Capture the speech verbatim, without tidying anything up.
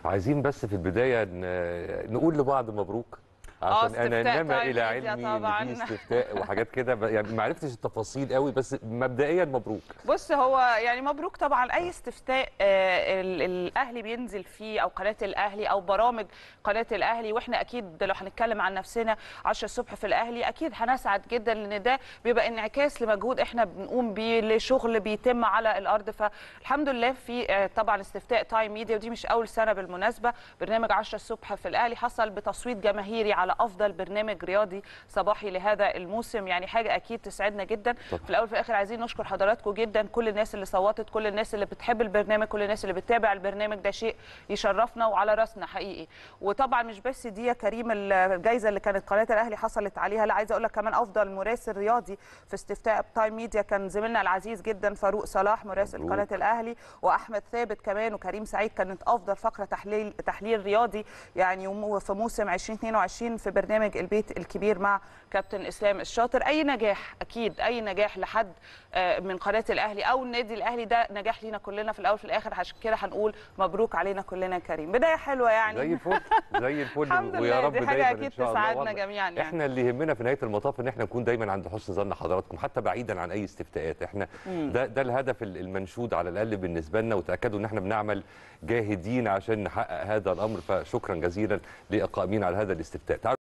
عايزين بس في البدايه نقول لبعض مبروك، عشان انا انما الى علمي ان في استفتاء وحاجات كده، يعني ما عرفتش التفاصيل قوي، بس مبدئيا مبروك. بص، هو يعني مبروك طبعا. اي استفتاء الاهلي بينزل فيه او قناه الاهلي او برامج قناه الاهلي، واحنا اكيد لو هنتكلم عن نفسنا عشرة الصبح في الاهلي اكيد هنسعد جدا، لان ده بيبقى انعكاس لمجهود احنا بنقوم بيه، لشغل بيتم على الارض. فالحمد لله في طبعا استفتاء تايم ميديا، ودي مش اول سنه بالمناسبه. برنامج عشرة الصبح في الاهلي حصل بتصويت جماهيري على افضل برنامج رياضي صباحي لهذا الموسم، يعني حاجه اكيد تسعدنا جدا. في الاول وفي الاخر عايزين نشكر حضراتكم جدا، كل الناس اللي صوتت، كل الناس اللي بتحب البرنامج، كل الناس اللي بتتابع البرنامج، ده شيء يشرفنا وعلى راسنا حقيقي. وطبعا مش بس دي يا كريم الجائزه اللي كانت قناه الاهلي حصلت عليها، لا عايزه اقول لك كمان افضل مراسل رياضي في استفتاء تايم ميديا كان زميلنا العزيز جدا فاروق صلاح مراسل مبروك. قناه الاهلي، واحمد ثابت كمان وكريم سعيد كانت افضل فقره تحليل تحليل رياضي يعني في موسم ألفين واثنين وعشرين في برنامج البيت الكبير مع كابتن اسلام الشاطر. اي نجاح اكيد اي نجاح لحد من قناه الاهلي او النادي الاهلي ده نجاح لينا كلنا في الاول وفي الاخر، عشان كده هنقول مبروك علينا كلنا يا كريم. بدايه حلوه يعني زي الفل زي الفل الحمد ويا لله، رب دي حاجه اكيد تسعدنا جميعا يعني. احنا اللي يهمنا في نهايه المطاف ان احنا نكون دايما عند حسن ظن حضراتكم، حتى بعيدا عن اي استفتاءات. احنا مم. ده ده الهدف المنشود على الاقل بالنسبه لنا، وتاكدوا ان احنا بنعمل جاهدين عشان نحقق هذا الامر. فشكرا جزيلا للقائمين على هذا الاستفتاء.